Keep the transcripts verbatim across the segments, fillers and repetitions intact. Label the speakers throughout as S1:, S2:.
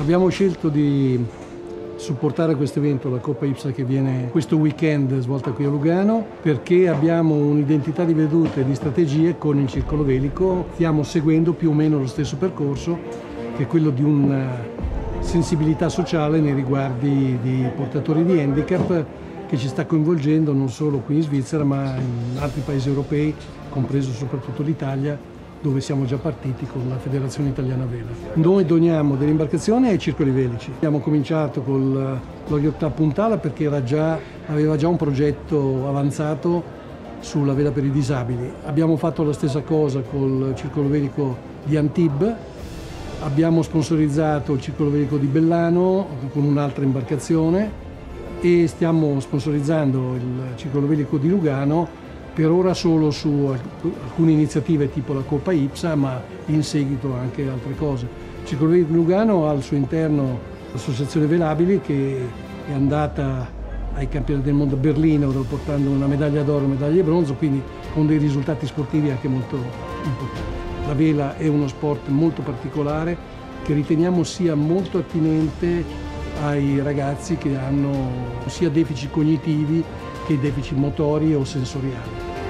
S1: Abbiamo scelto di supportare questo evento, la Coppa IPSA, che viene questo weekend svolta qui a Lugano, perché abbiamo un'identità di vedute e di strategie con il circolo velico. Stiamo seguendo più o meno lo stesso percorso, che è quello di una sensibilità sociale nei riguardi di portatori di handicap, che ci sta coinvolgendo non solo qui in Svizzera ma in altri paesi europei, compreso soprattutto l'Italia, dove siamo già partiti con la Federazione Italiana Vela. Noi doniamo delle imbarcazioni ai circoli velici. Abbiamo cominciato con lo Yacht Puntala perché era già, aveva già un progetto avanzato sulla vela per i disabili. Abbiamo fatto la stessa cosa col circolo velico di Antibes, abbiamo sponsorizzato il circolo velico di Bellano con un'altra imbarcazione e stiamo sponsorizzando il circolo velico di Lugano, per ora solo su alcune iniziative tipo la Coppa IPSA, ma in seguito anche altre cose. Il circolo velico di Lugano ha al suo interno l'associazione Velabili, che è andata ai campionati del mondo a Berlino portando una medaglia d'oro e una medaglia di bronzo, quindi con dei risultati sportivi anche molto importanti. La vela è uno sport molto particolare che riteniamo sia molto attinente ai ragazzi che hanno sia deficit cognitivi che deficit motori o sensoriali,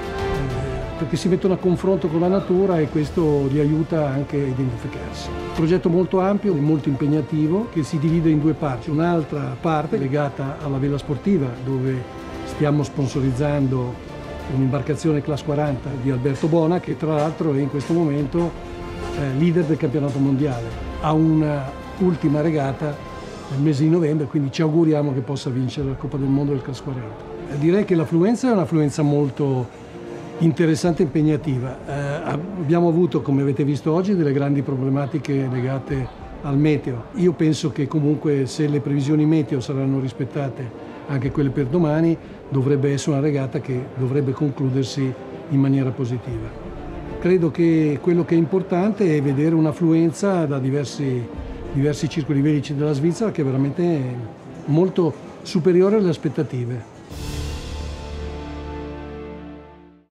S1: eh, perché si mettono a confronto con la natura e questo li aiuta anche a identificarsi. Un progetto molto ampio e molto impegnativo che si divide in due parti. Un'altra parte legata alla vela sportiva, dove stiamo sponsorizzando un'imbarcazione Class quaranta di Alberto Bona, che tra l'altro è in questo momento eh, leader del campionato mondiale. Ha una ultima regata nel mese di novembre, quindi ci auguriamo che possa vincere la Coppa del Mondo del Class quaranta. Direi che l'affluenza è un'affluenza molto interessante e impegnativa. Eh, abbiamo avuto, come avete visto oggi, delle grandi problematiche legate al meteo. Io penso che comunque, se le previsioni meteo saranno rispettate, anche quelle per domani, dovrebbe essere una regata che dovrebbe concludersi in maniera positiva. Credo che quello che è importante è vedere un'affluenza da diversi, diversi circoli velici della Svizzera che è veramente molto superiore alle aspettative.